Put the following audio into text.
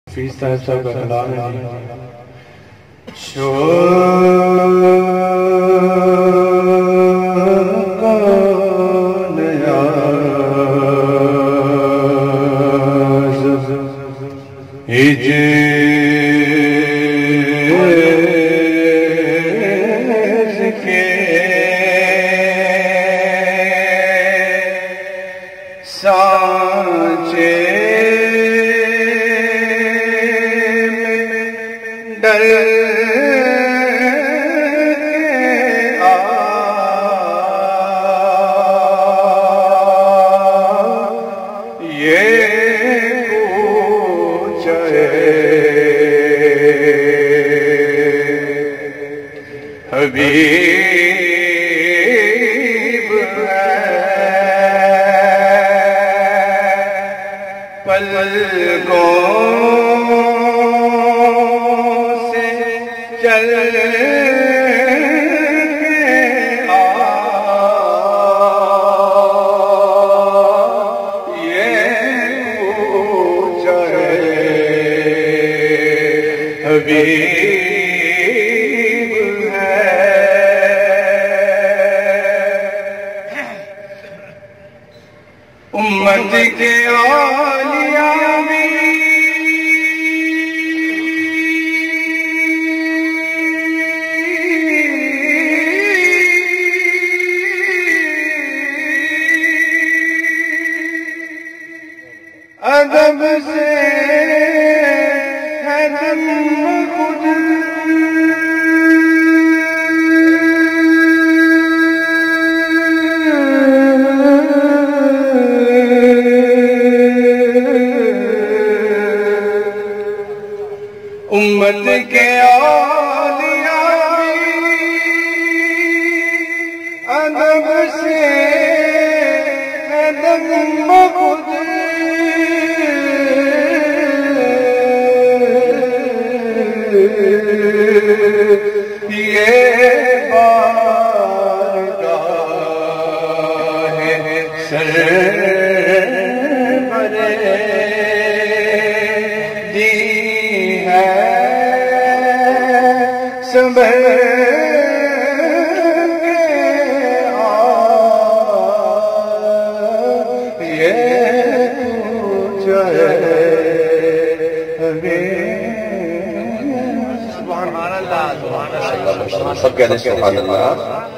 Face صاحب کا کلام ہے ڈر یہ پوچھے حبیب ہے پلکوں چل یہ پوچھے حبیب ہے امت کے اولیاء بھی ادب سے ہے دم خود امت کے اولیاء بھی ادب سے ہے دم خود یہ بارگاہ سرور دی ہے سنبھل کے یہ پوچھے سب کہتے ہیں سبحان اللہ.